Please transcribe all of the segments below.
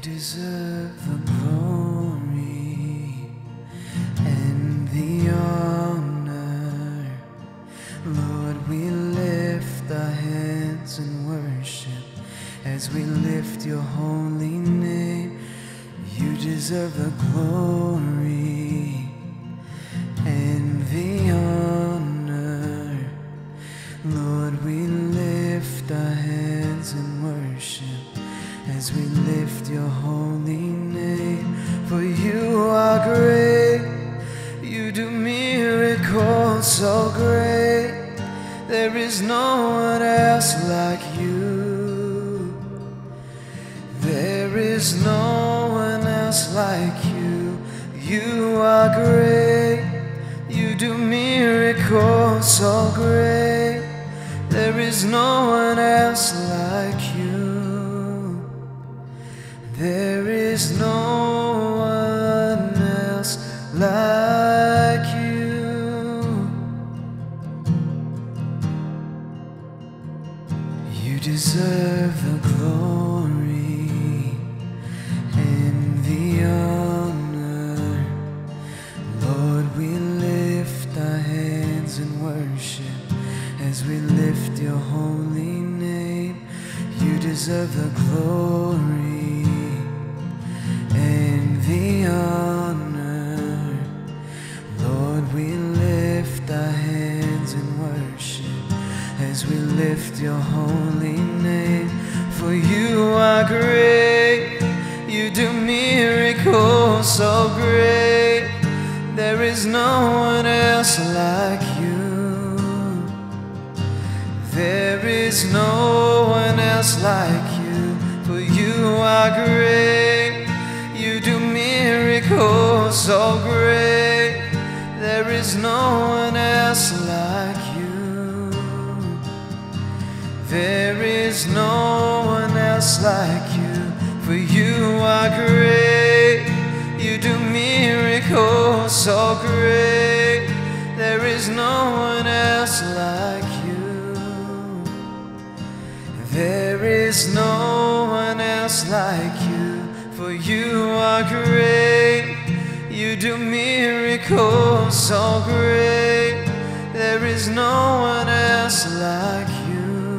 deserve the glory and the honor. Lord, we lift our hands in worship as we lift your holy name. You deserve the glory and the honor. Lord, we lift our hands in worship as we lift your holy name. For you are great, you do miracles so great. There is no one else like you. There is no one else like you. You are great, you do miracles so great. There is no one else like you. There is no one else like you. You deserve the glory and the honor. Lord, we lift our hands in worship as we lift your holy name. You deserve the glory and the honor. Lord, we lift our hands in worship as we lift your holy name. For you are great, you do miracles so great. There is no one else like you. There is no one else like you. For you are great, you do miracles so great. There is no one else like you. There is no one else like you. For you are great, you do miracles so great. There is no one else like you. There is no one else like you. For you are great, you do miracles so great. There is no one else like you.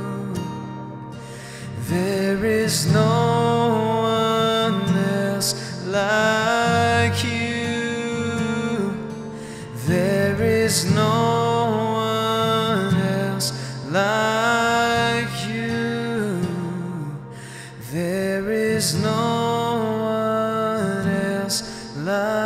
There is no one else like you. There is no one else like you. There is no one else like